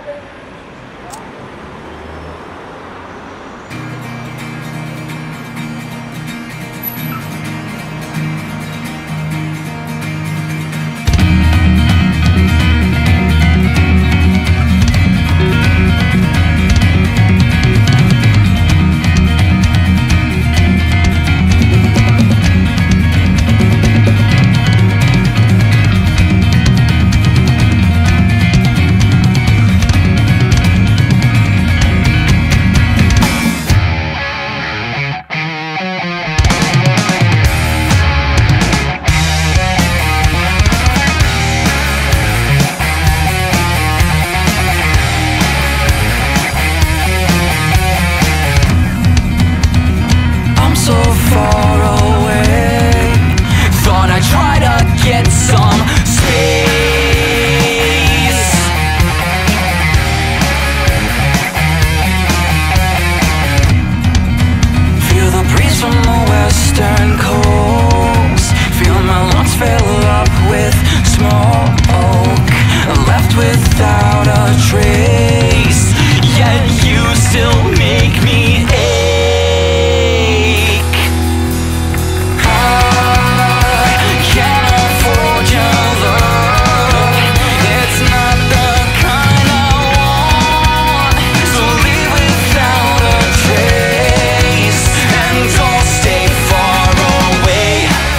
Without a trace, yet you still make me ache. I can't afford your love. It's not the kind I want. So leave without a trace, and don't stay far away.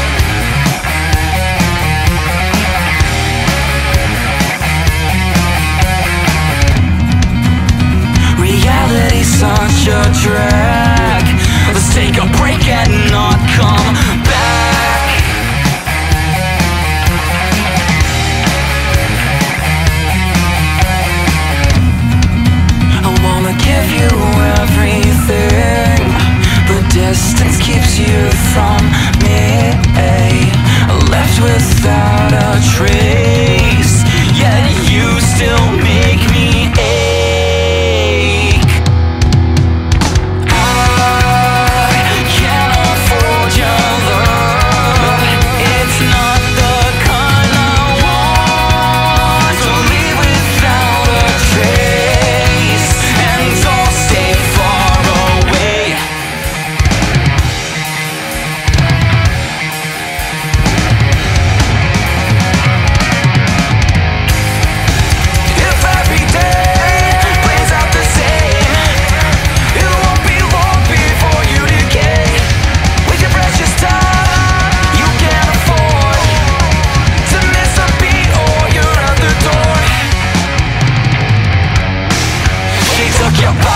Reality's such a drag. Let's take a break and not come back. I wanna give you everything, but distance keeps you from me. Left without a trace, yet you still make me ache. Your body.